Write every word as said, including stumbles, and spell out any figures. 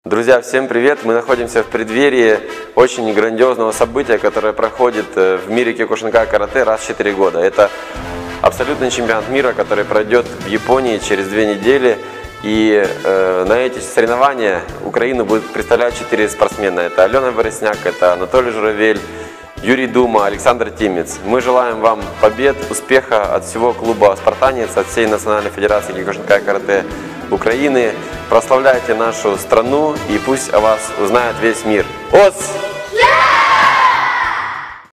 Друзья, всем привет! Мы находимся в преддверии очень грандиозного события, которое проходит в мире киокушинкай карате раз в четыре года. Это абсолютный чемпионат мира, который пройдет в Японии через две недели. И э, на эти соревнования Украину будет представлять четыре спортсмена. Это Алена Борисняк, это Анатолий Журавель, Юрий Дума, Александр Тимец. Мы желаем вам побед, успеха от всего клуба «Спартанец», от всей Национальной Федерации киокушинкай карате Украины. Прославляйте нашу страну и пусть о вас узнает весь мир. Ос!